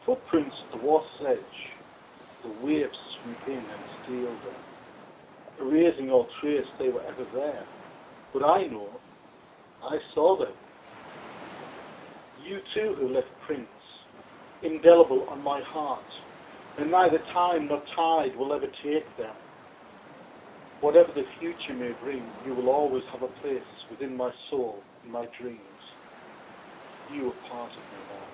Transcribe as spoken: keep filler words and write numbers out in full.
Footprints at the water's edge, the waves sweep in and steal them, erasing all trace they were ever there. But I know, I saw them. You too who left prints, indelible on my heart, and neither time nor tide will ever take them. Whatever the future may bring, you will always have a place within my soul, in my dreams. You are part of me now.